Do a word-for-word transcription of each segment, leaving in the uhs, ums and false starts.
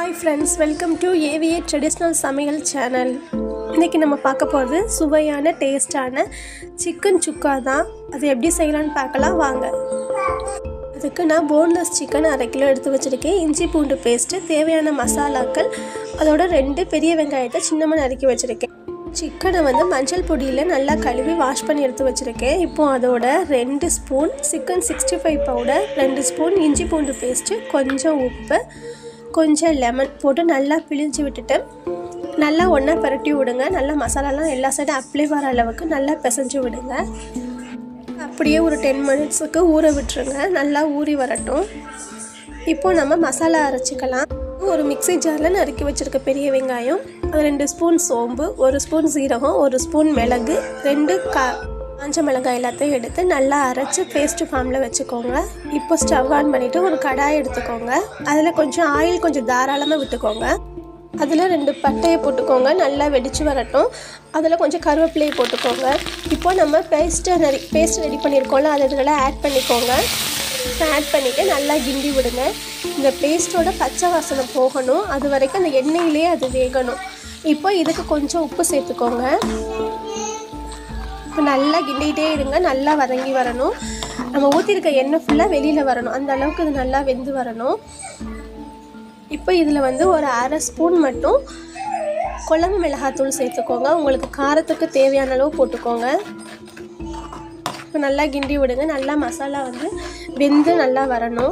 Hi friends, welcome to A V A Traditional சமையல் channel. இன்னைக்கு நம்ம பார்க்க போறது சுவையான டேஸ்டான சிக்கன் சுக்கா தான். அது எப்படி செய்யலாம்னு பார்க்கலாம் வாங்க. அதுக்கு நான் போன்லெஸ் சிக்கன் அரை கிலோ எடுத்து வச்சிருக்கேன். இஞ்சி பூண்டு பேஸ்ட், தேவையான மசாலாக்கள், அதோட ரெண்டு பெரிய வெங்காயத்தை சின்னமா நறுக்கி வச்சிருக்கேன். சிக்கனை வந்து மஞ்சள் பொடியில் நல்லா கழுவி வாஷ் பண்ணி எடுத்து வச்சுருக்கேன். இப்போது அதோட ரெண்டு spoon chicken sixty five powder, ரெண்டு ஸ்பூன் இஞ்சி பூண்டு பேஸ்ட்டு, கொஞ்சம் உப்பு, கொஞ்சம் லெமன் போட்டு நல்லா பிழிஞ்சு விட்டுட்டு நல்லா ஒன்றா பரட்டி விடுங்க. நல்லா மசாலாலாம் எல்லா சைடும் அப்ளை வர அளவுக்கு நல்லா பிசைஞ்சு விடுங்க. அப்படியே ஒரு டென் மினிட்ஸுக்கு ஊற விட்டுருங்க. நல்லா ஊறி வரட்டும். இப்போது நம்ம மசாலா அரைச்சிக்கலாம். ஒரு மிக்ஸி ஜாரில் நறுக்கி வச்சுருக்க பெரிய வெங்காயம், ரெண்டு ஸ்பூன் சோம்பு, ஒரு ஸ்பூன் சீரகம், ஒரு ஸ்பூன் மிளகு, ரெண்டு கா காஞ்ச மிளகாய் எல்லாத்தையும் எடுத்து நல்லா அரைச்சி பேஸ்ட்டு ஃபார்மில் வச்சுக்கோங்க. இப்போ ஸ்டவ் ஆன் பண்ணிவிட்டு ஒரு கடாய் எடுத்துக்கோங்க. அதில் கொஞ்சம் ஆயில் கொஞ்சம் தாராளமாக விட்டுக்கோங்க. அதில் ரெண்டு பட்டையை போட்டுக்கோங்க. நல்லா வெடித்து வரட்டும். அதில் கொஞ்சம் கருவேப்பிலையை போட்டுக்கோங்க. இப்போ நம்ம பேஸ்ட்டை ரெடி பேஸ்ட் ரெடி பண்ணியிருக்கோம்ல, அதை இதில் ஆட் பண்ணிக்கோங்க. ஆட் பண்ணிவிட்டு நல்லா கிண்டி விடுங்க. இந்த பேஸ்ட்டோட பச்சை வாசனை போகணும். அது வரைக்கும் அந்த எண்ணெயிலே அது வேகணும். இப்போ இதுக்கு கொஞ்சம் உப்பு சேர்த்துக்கோங்க. இப்போ நல்லா கிண்டிகிட்டே இருங்க. நல்லா வதங்கி வரணும். நம்ம ஊற்றிருக்க எண்ணெய் ஃபுல்லாக வெளியில் வரணும். அந்த அளவுக்கு இது நல்லா வெந்து வரணும். இப்போ இதில் வந்து ஒரு அரை ஸ்பூன் மட்டும் குழம்பு மிளகாத்தூள் சேர்த்துக்கோங்க. உங்களுக்கு காரத்துக்கு தேவையான அளவு போட்டுக்கோங்க. இப்போ நல்லா கிண்டி விடுங்க. நல்லா மசாலா வந்து வெந்து நல்லா வரணும்.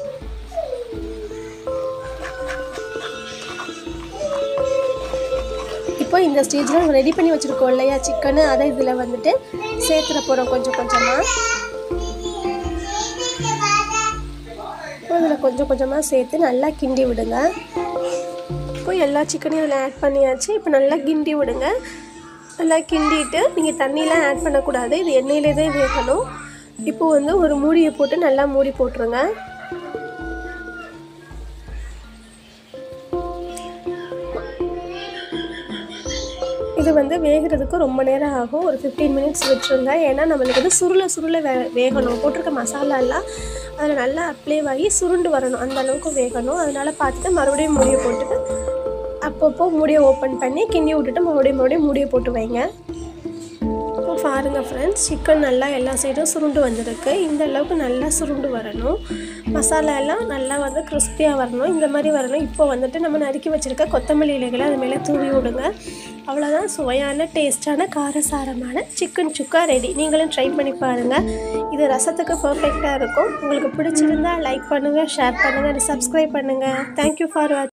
இப்போ இந்த ஸ்டேஜில் நம்ம ரெடி பண்ணி வச்சுருக்கோம் இல்லையா சிக்கனு, அதை இதில் வந்துட்டு சேர்த்துட போகிறோம் கொஞ்சம் கொஞ்சமாக. இதில் கொஞ்சம் கொஞ்சமாக சேர்த்து நல்லா கிண்டி விடுங்க. இப்போ எல்லா சிக்கனையும் இதில் ஆட் பண்ணியாச்சு. இப்போ நல்லா கிண்டி விடுங்க. நல்லா கிண்டிட்டு நீங்கள் தண்ணியெலாம் ஆட் பண்ணக்கூடாது. இது எண்ணெயிலே தான் வேகணும். இப்போ வந்து ஒரு மூடியை போட்டு நல்லா மூடி போட்டுருங்க. இது வந்து வேகிறதுக்கு ரொம்ப நேரம் ஆகும். ஒரு ஃபிஃப்டீன் மினிட்ஸ் விட்டுருங்க. ஏன்னா நம்மளுக்கு வந்து சுருளை சுருளை வே வேகணும் போட்டிருக்க மசாலாலாம் அதில் நல்லா அப்ளை ஆகி சுருண்டு வரணும். அந்த அளவுக்கு வேகணும். அதனால் பார்த்துட்டு மறுபடியும் மூடியை போட்டுட்டு அப்பப்போ மூடியை ஓப்பன் பண்ணி கிண்டி விட்டுட்டு மறுபடியும் மறுபடியும் மூடியை போட்டு வைங்க. இப்போ பாருங்கள் ஃப்ரெண்ட்ஸ், சிக்கன் நல்லா எல்லா சைடும் சுருண்டு வந்திருக்கு. இந்த அளவுக்கு நல்லா சுருண்டு வரணும். மசாலா எல்லாம் நல்லா வந்து கிறிஸ்பியாக வரணும். இந்த மாதிரி வரணும். இப்போ வந்துட்டு நம்ம நறுக்கி வச்சுருக்க கொத்தமல்லி இலைகளை அது மேலே தூவி விடுங்க. அவ்வளோதான், சுவையான டேஸ்டான காரசாரமான சிக்கன் சுக்கா ரெடி. நீங்களும் ட்ரை பண்ணி பாருங்கள். இது ரசத்துக்கு பர்ஃபெக்டாக இருக்கும். உங்களுக்கு பிடிச்சிருந்தா லைக் பண்ணுங்கள், ஷேர் பண்ணுங்கள், சப்ஸ்கிரைப் பண்ணுங்கள். தேங்க்யூ ஃபார் வாட்சிங்.